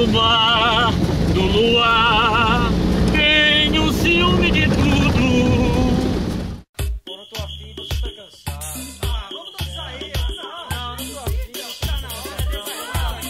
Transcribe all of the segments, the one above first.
mar, do luar, tenho ciúme de tudo. Eu não tô afim, você tá cansado. Ah, vamos dançar aí. Não, não tô afim, tá na hora.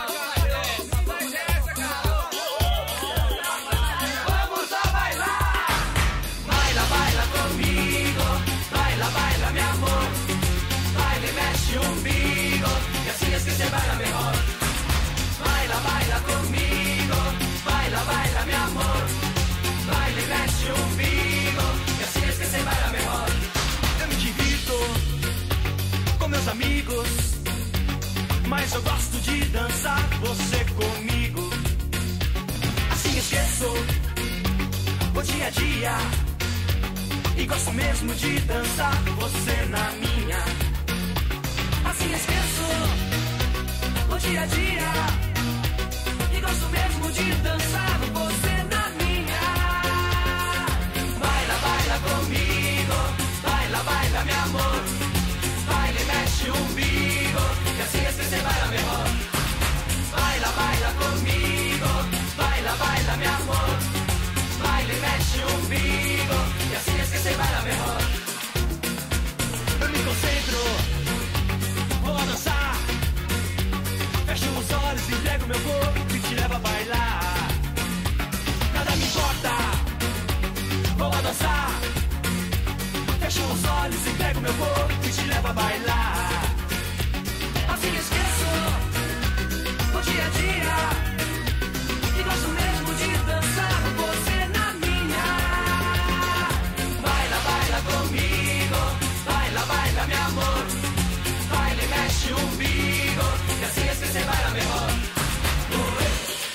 Vamos a bailar. Baila, baila comigo. Baila, baila, mi amor. Baila e mexe o umbigo. E assim es que se baila mejor. Baila, baila comigo. Baila, baila, mi amor. Baila e mexe o umbigo. E assim es que se baila mejor. Eu me divirto com meus amigos, mas eu gosto de dançar você comigo. Assim esqueço o dia a dia e gosto mesmo de dançar você na minha. Assim esqueço o dia a dia e gosto mesmo de dançar você na minha. Baila, baila comigo. Baila, baila, mi amor. Baila e mexe o umbigo. E assim es que se baila mejor. Baila, baila comigo. Baila, baila, mi amor. Baila e mexe o umbigo. E assim es que se baila mejor. Eu me concentro, vou a dançar. Fecho os olhos, entrego meu corpo e te levo a bailar. Nada me importa, vou a dançar. Fecho os olhos, entrego meu corpo e te levo a bailar. Assim esqueço o dia a dia e gosto mesmo de dançar você na minha. Baila, baila comigo. Baila, baila, mi amor. Baila e mexe o umbigo. E assim es que se baila mejor. Oe,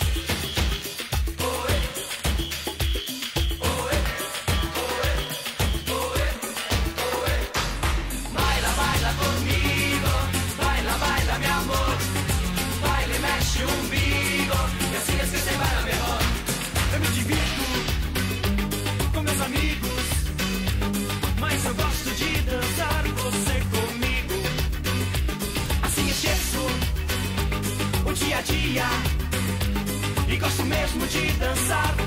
oe, oe, oe, oe, oe. Baila, baila comigo. Baila, baila, mi amor. Baila e mexe o umbigo. E assim es que se baila mejor. Eu me divirto com meus amigos, mas eu gosto de dançar você comigo. Assim esqueço o dia a dia e gosto mesmo de dançar